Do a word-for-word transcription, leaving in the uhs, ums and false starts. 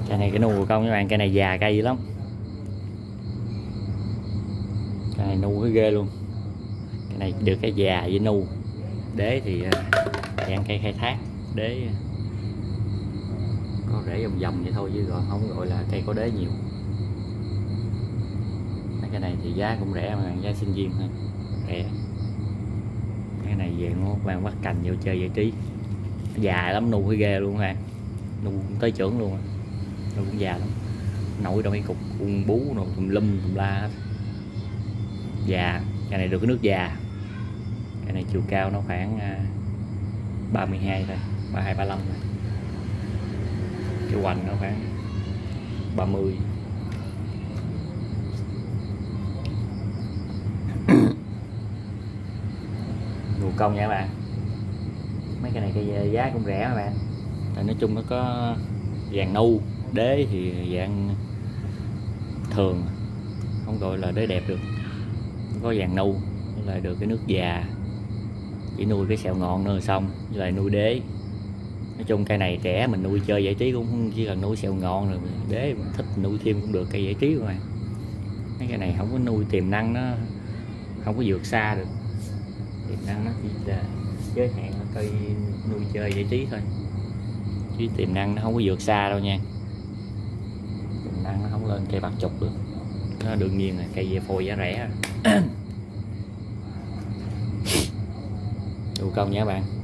Cây này cái nu của công các bạn, cây này già cây dữ lắm, cây này nu cái ghê luôn. Cái này được cái già với nu. Đế thì dạng cây khai thác, đế có rễ vòng vòng vậy thôi chứ còn không gọi là cây có đế nhiều. Cái này thì giá cũng rẻ mà, giá sinh viên thôi, rẻ. Cái này về nó bạn bắt cành vô chơi giải trí, già lắm, nu cái ghê luôn ha, nu tới trưởng luôn, nu cũng già lắm, nổi trong cái cục ung bú rồi tùm lum tùm la hết. Già, cái này được cái nước già. Cái này chiều cao nó khoảng ba mươi hai thôi, ba mươi hai ba mươi lăm thôi. Cái hoành nó khoảng ba mươi. Nụ công nha các bạn. Mấy cái này cái giá cũng rẻ các bạn. Tại nói chung nó có vàng nu, đế thì dạng thường, không gọi là đế đẹp được. Nó có vàng nu, với lại được cái nước già, chỉ nuôi cái sẹo ngọn nữa xong, với lại nuôi đế. Nói chung cây này trẻ mình nuôi chơi giải trí cũng không chỉ cần nuôi sẹo ngọn rồi, đế mình thích nuôi thêm cũng được, cây giải trí các bạn. Mấy cái này không có nuôi tiềm năng, nó không có vượt xa được. Tiềm năng nó chỉ là giới hạn ở cây nuôi chơi giải trí thôi, chứ tiềm năng nó không có vượt xa đâu nha. Tiềm năng nó không lên cây bạc chục được, nó đương nhiên là cây về phôi giá rẻ. Đủ công nha các bạn.